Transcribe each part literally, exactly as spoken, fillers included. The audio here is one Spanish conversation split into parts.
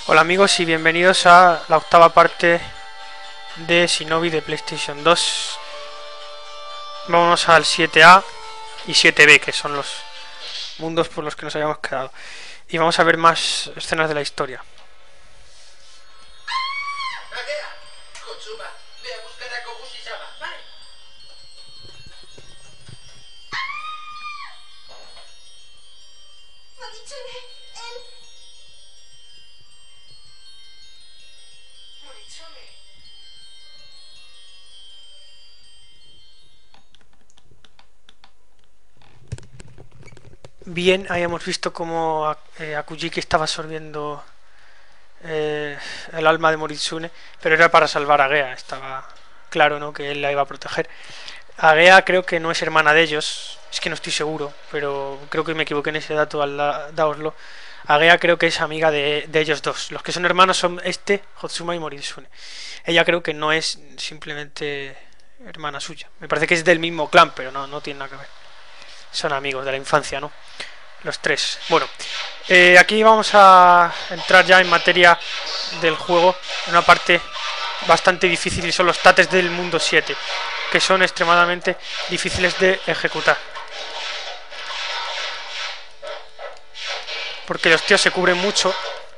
Hola amigos y bienvenidos a la octava parte de Shinobi de PlayStation dos. Vámonos al siete A y siete B, que son los mundos por los que nos habíamos quedado. Y vamos a ver más escenas de la historia. Bien, habíamos visto cómo eh, Akujiki estaba absorbiendo eh, el alma de Moritsune, pero era para salvar a Gea. Estaba claro, ¿no?, que él la iba a proteger. A Gea creo que no es hermana de ellos, es que no estoy seguro, pero creo que me equivoqué en ese dato al da daoslo. A Gea creo que es amiga de, de ellos dos. Los que son hermanos son este, Hotsuma y Moritsune. Ella creo que no es simplemente hermana suya. Me parece que es del mismo clan, pero no, no tiene nada que ver. Son amigos de la infancia, ¿no? Los tres. Bueno, eh, aquí vamos a entrar ya en materia del juego, en una parte bastante difícil, y son los tates del mundo siete, que son extremadamente difíciles de ejecutar, porque los tíos se cubren mucho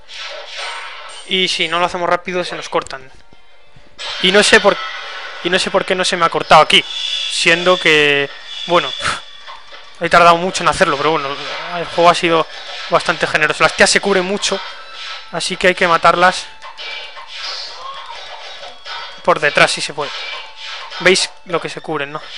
y si no lo hacemos rápido se nos cortan. Y no sé por, y no sé por qué no se me ha cortado aquí, siendo que, bueno, he tardado mucho en hacerlo, pero bueno, el juego ha sido bastante generoso. Las tías se cubren mucho, así que hay que matarlas por detrás si se puede. ¿Veis lo que se cubren, no?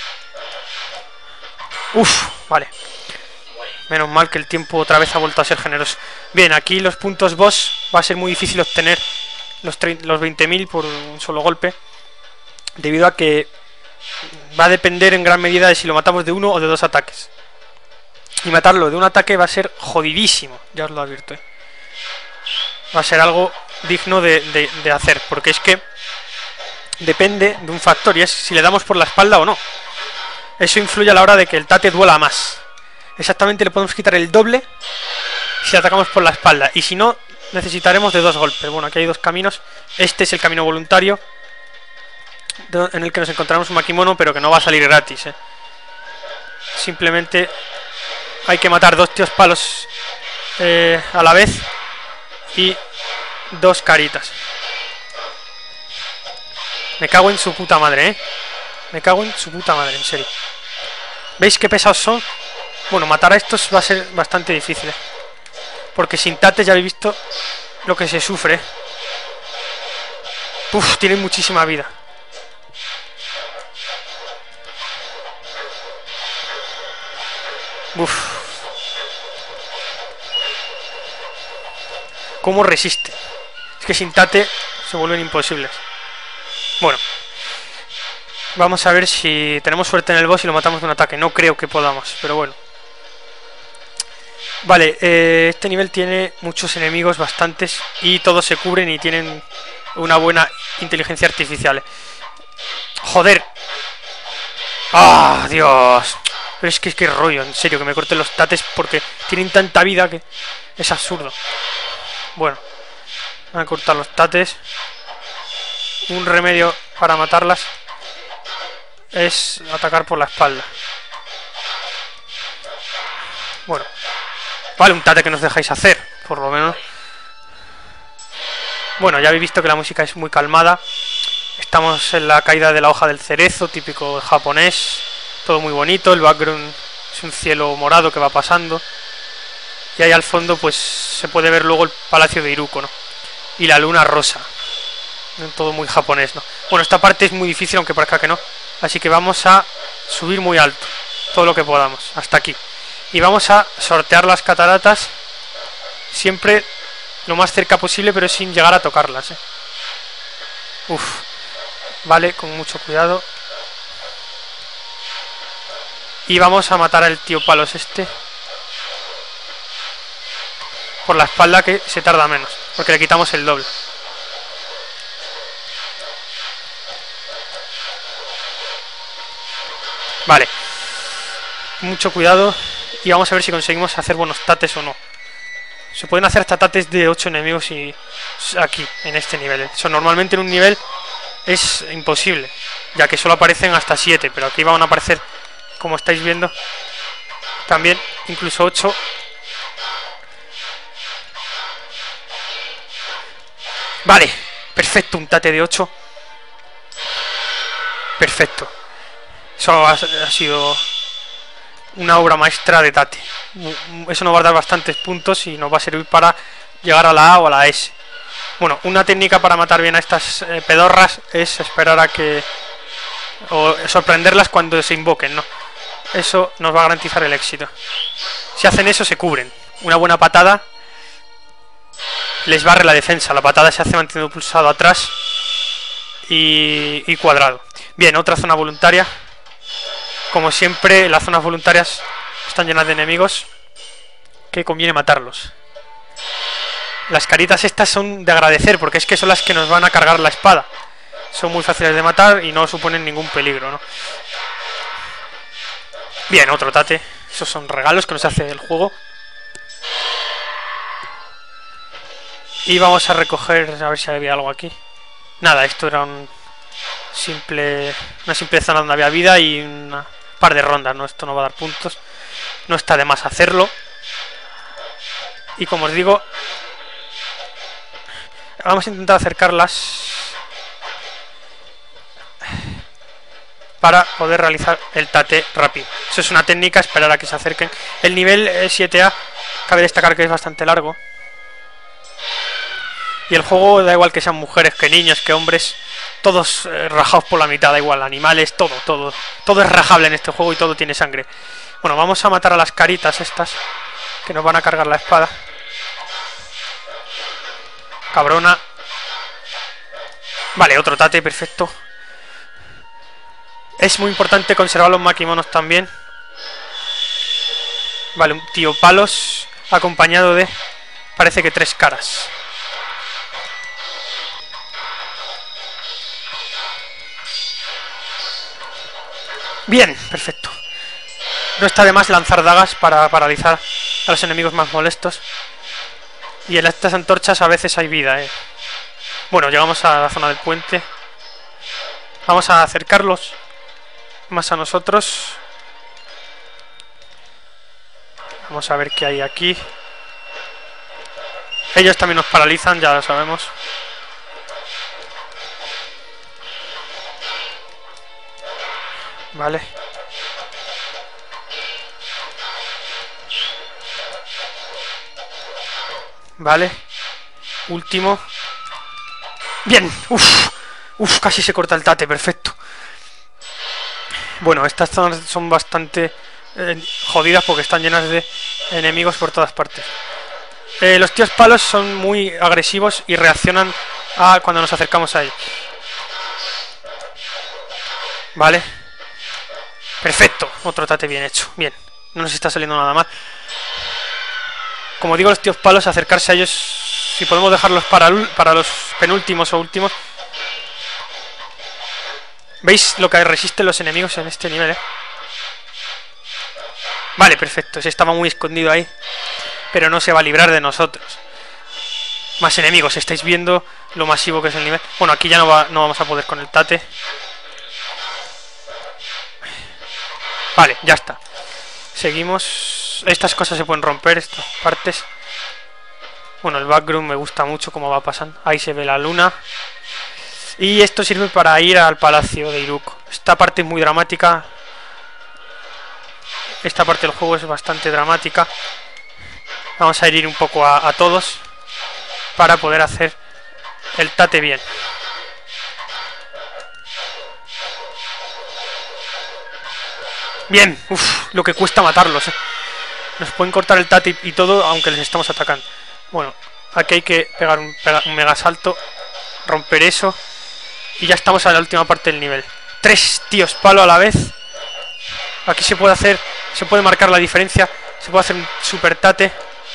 Uf, vale. Menos mal que el tiempo otra vez ha vuelto a ser generoso. Bien, aquí los puntos boss va a ser muy difícil obtener los, los veinte mil por un solo golpe, debido a que va a depender en gran medida de si lo matamos de uno o de dos ataques. Y matarlo de un ataque va a ser jodidísimo, ya os lo advierto, ¿eh? Va a ser algo digno de, de, de hacer, porque es que depende de un factor, y es si le damos por la espalda o no. Eso influye a la hora de que el tate duela más. Exactamente, le podemos quitar el doble si atacamos por la espalda, y si no, necesitaremos de dos golpes. Bueno, aquí hay dos caminos. Este es el camino voluntario, en el que nos encontraremos un Makimono, pero que no va a salir gratis, ¿eh? Simplemente hay que matar dos tíos palos eh, a la vez y dos caritas. Me cago en su puta madre, ¿eh? Me cago en su puta madre, en serio. ¿Veis qué pesados son? Bueno, matar a estos va a ser bastante difícil, ¿eh? Porque sin tates ya habéis visto lo que se sufre, ¿eh? Uf, tienen muchísima vida. Uf. ¿Cómo resiste? Es que sin tate se vuelven imposibles. Bueno, vamos a ver si tenemos suerte en el boss y lo matamos de un ataque. No creo que podamos, pero bueno. Vale, eh, este nivel tiene muchos enemigos, bastantes, y todos se cubren y tienen una buena inteligencia artificial. Joder. ¡Ah, Dios! Pero es que es que rollo, en serio, que me corten los tates porque tienen tanta vida que es absurdo. Bueno, voy a cortar los tates. Un remedio para matarlas es atacar por la espalda. Bueno, vale, un tate que nos dejáis hacer, por lo menos. Bueno, ya habéis visto que la música es muy calmada. Estamos en la caída de la hoja del cerezo, típico japonés. Todo muy bonito, el background es un cielo morado que va pasando. Y ahí al fondo pues se puede ver luego el palacio de Iruko, ¿no? Y la luna rosa. Todo muy japonés, ¿no? Bueno, esta parte es muy difícil, aunque parezca que no. Así que vamos a subir muy alto, todo lo que podamos, hasta aquí. Y vamos a sortear las cataratas siempre lo más cerca posible, pero sin llegar a tocarlas, ¿eh? Uf. Vale, con mucho cuidado. Y vamos a matar al tío palos este por la espalda, que se tarda menos, porque le quitamos el doble. Vale, mucho cuidado. Y vamos a ver si conseguimos hacer buenos tates o no. Se pueden hacer hasta tates de ocho enemigos y aquí, en este nivel. Eso normalmente en un nivel es imposible, ya que solo aparecen hasta siete, pero aquí van a aparecer, como estáis viendo, también incluso ocho. Vale, perfecto, un tate de ocho. Perfecto. Eso ha, ha sido una obra maestra de tate. Eso nos va a dar bastantes puntos y nos va a servir para llegar a la A o a la S. Bueno, una técnica para matar bien a estas eh, pedorras es esperar a que... o sorprenderlas cuando se invoquen, ¿no? Eso nos va a garantizar el éxito. Si hacen eso, se cubren. Una buena patada les barre la defensa. La patada se hace manteniendo pulsado atrás y, y cuadrado. Bien, otra zona voluntaria. Como siempre, las zonas voluntarias están llenas de enemigos que conviene matarlos. Las caritas estas son de agradecer, porque es que son las que nos van a cargar la espada. Son muy fáciles de matar y no suponen ningún peligro, ¿no? Bien, otro tate. Esos son regalos que nos hace el juego. Y vamos a recoger, a ver si había algo aquí. Nada, esto era un simple, una simple zona donde había vida y un par de rondas, ¿no? Esto no va a dar puntos. No está de más hacerlo. Y como os digo, vamos a intentar acercarlas para poder realizar el tate rápido. Eso es una técnica, esperar a que se acerquen. El nivel siete A, cabe destacar que es bastante largo. Y el juego, da igual que sean mujeres, que niños, que hombres, todos eh, rajados por la mitad, da igual, animales, todo, todo. Todo es rajable en este juego y todo tiene sangre. Bueno, vamos a matar a las caritas estas, que nos van a cargar la espada. Cabrona. Vale, otro tate, perfecto. Es muy importante conservar los makimonos también. Vale, un tío palos acompañado de, parece que tres caras. Bien, perfecto. No está de más lanzar dagas para paralizar a los enemigos más molestos. Y en estas antorchas a veces hay vida, eh. Bueno, llegamos a la zona del puente. Vamos a acercarlos más a nosotros. Vamos a ver qué hay aquí. Ellos también nos paralizan, ya lo sabemos. Vale. Vale. Último. Bien. Uf. Uf, casi se corta el tate, perfecto. Bueno, estas zonas son bastante eh, jodidas porque están llenas de enemigos por todas partes. Eh, los tíos palos son muy agresivos y reaccionan a cuando nos acercamos a ellos. Vale. Perfecto, otro tate bien hecho. Bien, no nos está saliendo nada mal. Como digo, los tíos palos, acercarse a ellos, si podemos dejarlos para, para los penúltimos o últimos. ¿Veis lo que resisten los enemigos en este nivel, eh? Vale, perfecto, ese estaba muy escondido ahí, pero no se va a librar de nosotros. Más enemigos, estáis viendo lo masivo que es el nivel. Bueno, aquí ya no, va, no vamos a poder con el tate. Vale, ya está. Seguimos. Estas cosas se pueden romper, estas partes. Bueno, el background me gusta mucho cómo va pasando. Ahí se ve la luna. Y esto sirve para ir al palacio de Iruko. Esta parte es muy dramática. Esta parte del juego es bastante dramática. Vamos a ir un poco a, a todos para poder hacer el tate bien. Bien, uff, lo que cuesta matarlos, eh. Nos pueden cortar el tate y todo, aunque les estamos atacando. Bueno, aquí hay que pegar un, pegar un mega salto, romper eso. Y ya estamos a la última parte del nivel. Tres tíos palo a la vez. Aquí se puede hacer, se puede marcar la diferencia. Se puede hacer un super tate.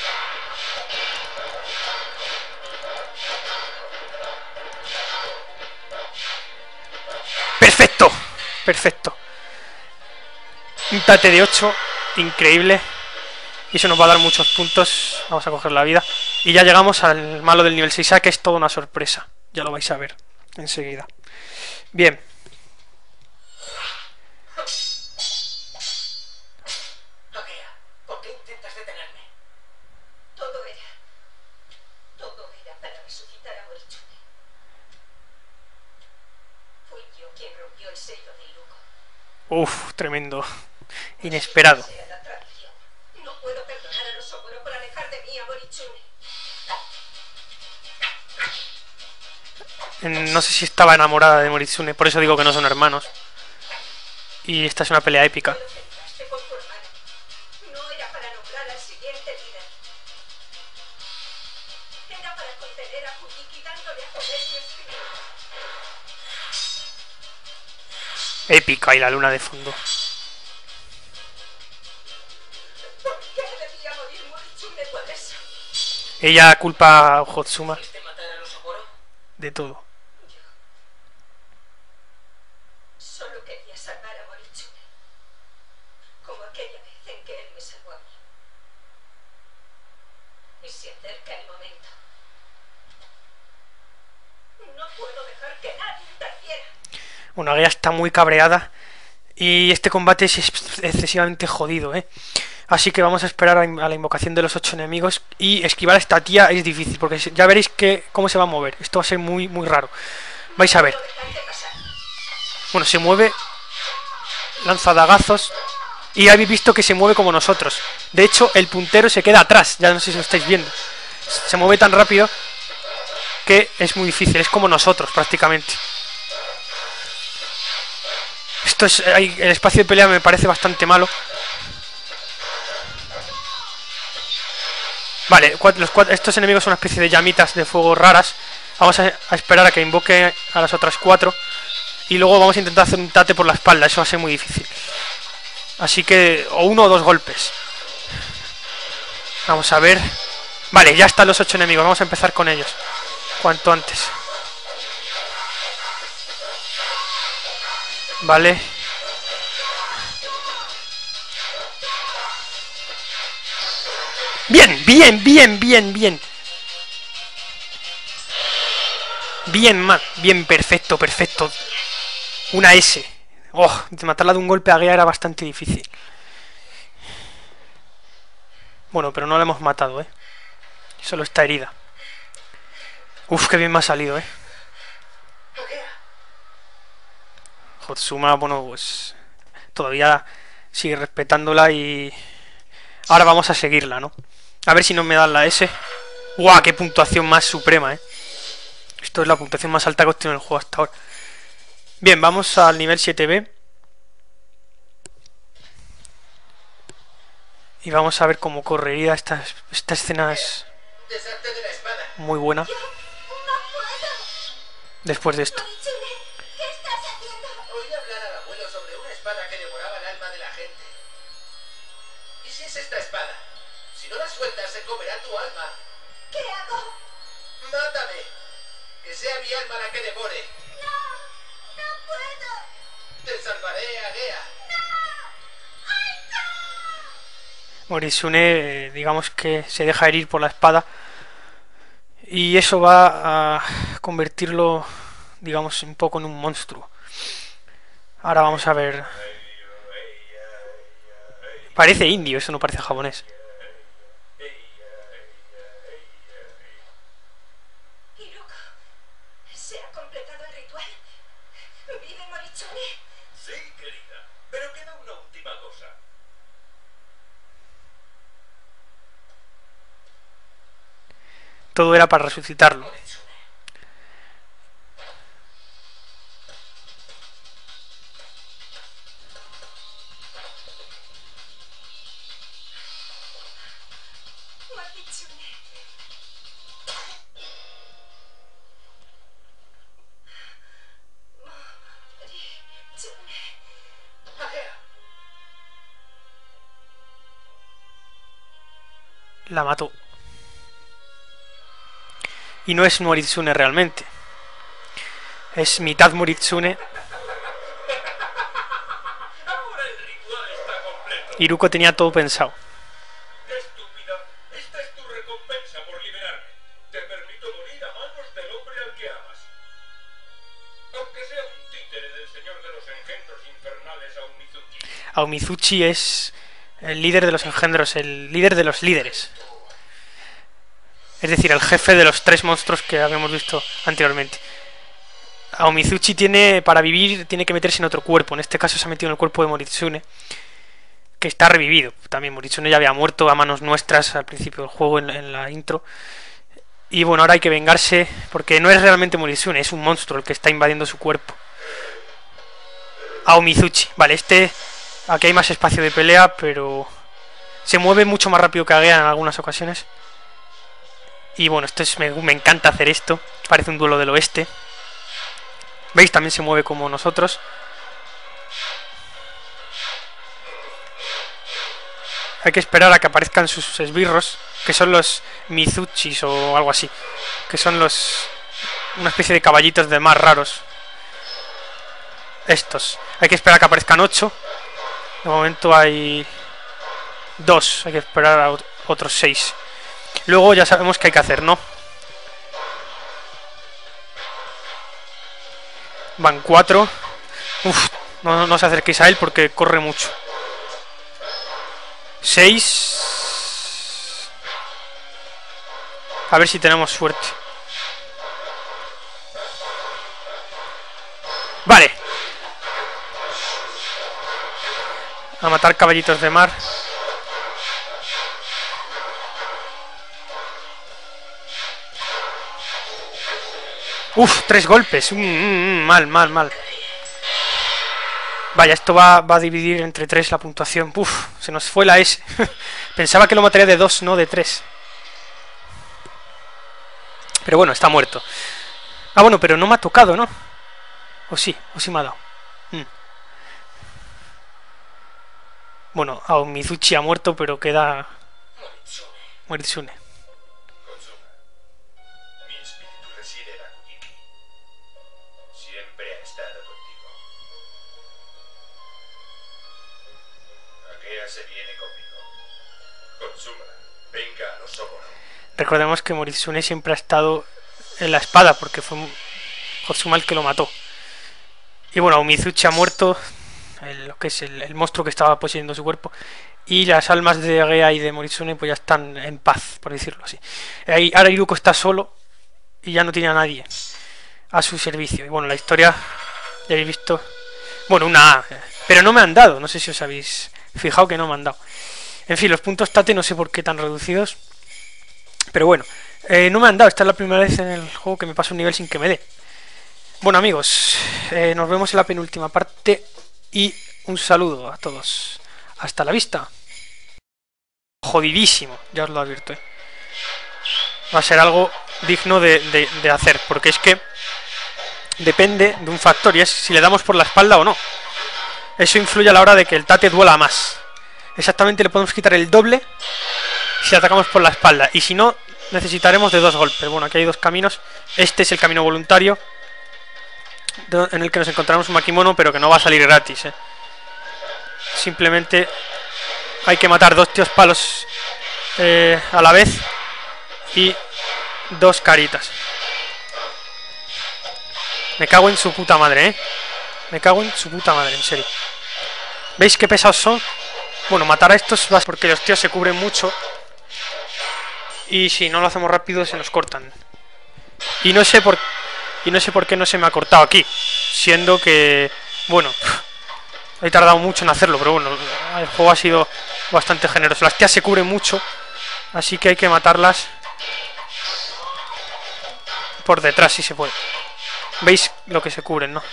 Perfecto, perfecto. Un tate de ocho, increíble. Y eso nos va a dar muchos puntos. Vamos a coger la vida. Y ya llegamos al malo del nivel seis A, que es toda una sorpresa. Ya lo vais a ver enseguida. Bien. ¿Por qué intentas detenerme? Todo era... Todo era para resucitar a Moritsune. Fui yo quien rompió el sello de Iruko. Uf, tremendo. Inesperado. No puedo perdonar a los Ogoro por alejar de mí a Moritsune. No sé si estaba enamorada de Moritsune, por eso digo que no son hermanos. Y esta es una pelea épica. No era para nombrar al siguiente líder. Era para contener a Fujiki dándole a comer mi espíritu. Épica y la luna de fondo. ¿Por qué debía morir Moritsune por eso? Ella culpa a Hotsuma de todo. Yo solo quería salvar a Moritsune, como aquella vez en que él me salvó a mí. Y se acerca el momento. No puedo dejar que nadie interfiera. Bueno, Agea está muy cabreada y este combate es excesivamente jodido, ¿eh? Así que vamos a esperar a la invocación de los ocho enemigos. Y esquivar a esta tía es difícil, porque ya veréis que cómo se va a mover. Esto va a ser muy, muy raro. Vais a ver. Bueno, se mueve, lanza dagazos, y habéis visto que se mueve como nosotros. De hecho, el puntero se queda atrás. Ya no sé si lo estáis viendo. Se mueve tan rápido que es muy difícil. Es como nosotros, prácticamente. Esto es... El espacio de pelea me parece bastante malo. Vale, los cuatro, estos enemigos son una especie de llamitas de fuego raras. Vamos a, a esperar a que invoque a las otras cuatro. Y luego vamos a intentar hacer un tate por la espalda. Eso va a ser muy difícil. Así que... O uno o dos golpes. Vamos a ver. Vale, ya están los ocho enemigos. Vamos a empezar con ellos cuanto antes. Vale. Bien, bien, bien, bien, bien. Bien, man. Bien, perfecto, perfecto. Una S. Oh, de matarla de un golpe a Agea era bastante difícil. Bueno, pero no la hemos matado, ¿eh? Solo está herida. Uf, qué bien me ha salido, ¿eh? Hotsuma, bueno, pues... Todavía sigue respetándola y... Ahora vamos a seguirla, ¿no? A ver si no me dan la S. ¡Guau! ¡Qué puntuación más suprema, eh! Esto es la puntuación más alta que he obtenido en el juego hasta ahora. Bien, vamos al nivel siete B. Y vamos a ver cómo correría esta, esta escena. Es muy buena. Después de esto. Esta espada. Si no la sueltas, se comerá tu alma. ¿Qué hago? Mátame. Que sea mi alma la que devore. No, no puedo. Te salvaré, Agea. No. ¡Ay, no! Moritsune, digamos que se deja herir por la espada. Y eso va a convertirlo, digamos, un poco en un monstruo. Ahora vamos a ver... Parece indio, eso no parece japonés. Iruko, ¿se ha completado el ritual? ¿Vive Moritsune? Sí, querida, pero queda una última cosa. Todo era para resucitarlo. La mató. Y no es Moritsune realmente. Es mitad Moritsune. Ahora el ritual está completo. Iruko tenía todo pensado. Desde Aomizuchi es el líder de los engendros, el líder de los líderes. Es decir, el jefe de los tres monstruos que habíamos visto anteriormente. Aomizuchi tiene, para vivir, tiene que meterse en otro cuerpo. En este caso se ha metido en el cuerpo de Moritsune, que está revivido. También Moritsune ya había muerto a manos nuestras al principio del juego, en, en la intro. Y bueno, ahora hay que vengarse, porque no es realmente Moritsune, es un monstruo el que está invadiendo su cuerpo. Aomizuchi. Vale, este... Aquí hay más espacio de pelea, pero... Se mueve mucho más rápido que Agea en algunas ocasiones. Y bueno, esto es, me, me encanta hacer esto. Parece un duelo del oeste. ¿Veis? También se mueve como nosotros. Hay que esperar a que aparezcan sus esbirros, que son los Mizuchis o algo así. Que son los... una especie de caballitos de mar raros. Estos. Hay que esperar a que aparezcan ocho. De momento hay... dos. Hay que esperar a otros seis. Luego ya sabemos qué hay que hacer, ¿no? Van cuatro. Uf, no, no os acerquéis a él porque corre mucho. Seis. A ver si tenemos suerte. Vale. A matar caballitos de mar. Uf, tres golpes. Mm, mm, mm, mal, mal, mal. Vaya, esto va, va a dividir entre tres la puntuación. Uf, se nos fue la S. Pensaba que lo mataría de dos, no de tres. Pero bueno, está muerto. Ah, bueno, pero no me ha tocado, ¿no? O sí, o sí me ha dado. Mm. Bueno, Aomizuchi ha muerto, pero queda... Moritsune. Mi espíritu reside en Akugiki. Siempre ha estado contigo. Agea se viene conmigo. Consuma, venga a los Sokono. Recordemos que Moritsune siempre ha estado en la espada, porque fue Hotsuma el que lo mató. Y bueno, Aomizuchi ha muerto, el, lo que es el, el monstruo que estaba poseyendo su cuerpo. Y las almas de Agea y de Moritsune pues ya están en paz, por decirlo así. Ahí, ahora Iruko está solo y ya no tiene a nadie a su servicio. Y bueno, la historia ya habéis visto. Bueno, una A, pero no me han dado, no sé si os habéis fijado que no me han dado. En fin, los puntos Tate no sé por qué tan reducidos. Pero bueno, eh, no me han dado, esta es la primera vez en el juego que me paso un nivel sin que me dé. Bueno amigos, eh, nos vemos en la penúltima parte y un saludo a todos. Hasta la vista. Jodidísimo, ya os lo advierto. ¿eh? Va a ser algo digno de, de, de hacer, porque es que depende de un factor y es si le damos por la espalda o no. Eso influye a la hora de que el Tate duela más. Exactamente le podemos quitar el doble si atacamos por la espalda, y si no, necesitaremos de dos golpes. Bueno, aquí hay dos caminos. Este es el camino voluntario, en el que nos encontramos un Makimono, pero que no va a salir gratis. ¿eh? Simplemente hay que matar dos tíos palos eh, a la vez y dos caritas. Me cago en su puta madre, ¿eh? Me cago en su puta madre, en serio. ¿Veis qué pesados son? Bueno, matar a estos va porque los tíos se cubren mucho y si no lo hacemos rápido se nos cortan. Y no sé por y no sé por qué no se me ha cortado aquí, siendo que, bueno, he tardado mucho en hacerlo, pero bueno, el juego ha sido bastante generoso. Las tías se cubren mucho, así que hay que matarlas por detrás si se puede. ¿Veis lo que se cubren, no?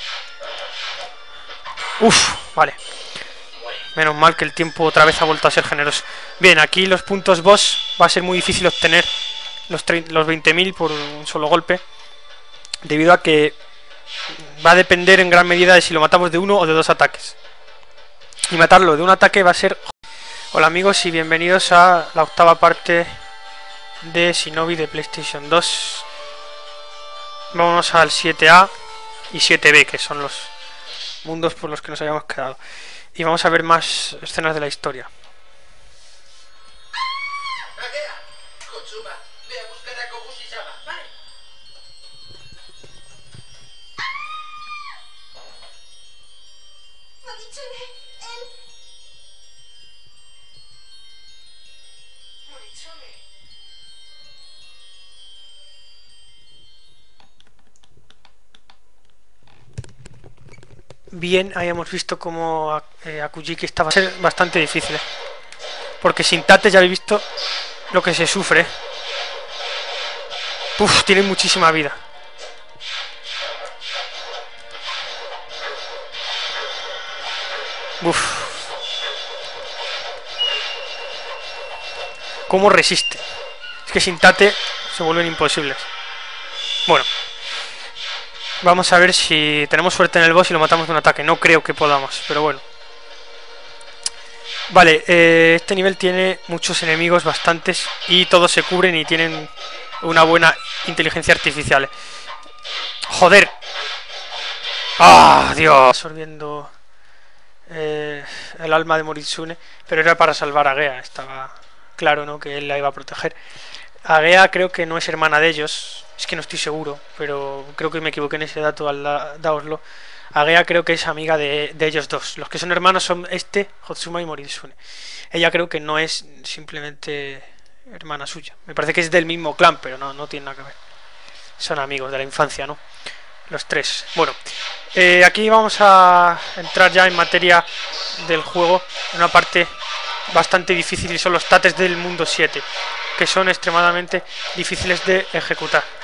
Uf, vale. Menos mal que el tiempo otra vez ha vuelto a ser generoso. Bien, aquí los puntos boss va a ser muy difícil obtener los, los veinte mil por un solo golpe, debido a que va a depender en gran medida de si lo matamos de uno o de dos ataques. Y matarlo de un ataque va a ser... Hola amigos y bienvenidos a la octava parte de Shinobi de PlayStation dos. Vámonos al siete A y siete B, que son los mundos por los que nos habíamos quedado. Y vamos a ver más escenas de la historia. Agea, Kotsuma, ve a buscar a Kobushi-sama. Vale. Moritsune, él... bien habíamos visto como eh, Akujiki estaba a ser bastante difícil, ¿eh? Porque sin Tate ya habéis visto lo que se sufre. Uf, tiene muchísima vida. Uf. ¿Cómo resiste? Es que sin Tate se vuelven imposibles. Bueno. Vamos a ver si tenemos suerte en el boss y lo matamos de un ataque. No creo que podamos, pero bueno. Vale, eh, este nivel tiene muchos enemigos, bastantes, y todos se cubren y tienen una buena inteligencia artificial. ¡Joder! ¡Ah, Dios! Absorbiendo eh, el alma de Moritsune, pero era para salvar a Gea. Estaba claro, ¿no?, que él la iba a proteger. A Gea creo que no es hermana de ellos, es que no estoy seguro, pero creo que me equivoqué en ese dato al da daoslo. A Gea creo que es amiga de, de ellos dos. Los que son hermanos son este, Hotsuma y Moritsune. Ella creo que no es simplemente hermana suya. Me parece que es del mismo clan, pero no, no tiene nada que ver. Son amigos de la infancia, ¿no? Los tres. Bueno, eh, aquí vamos a entrar ya en materia del juego. Una parte bastante difícil y son los tates del mundo siete, que son extremadamente difíciles de ejecutar.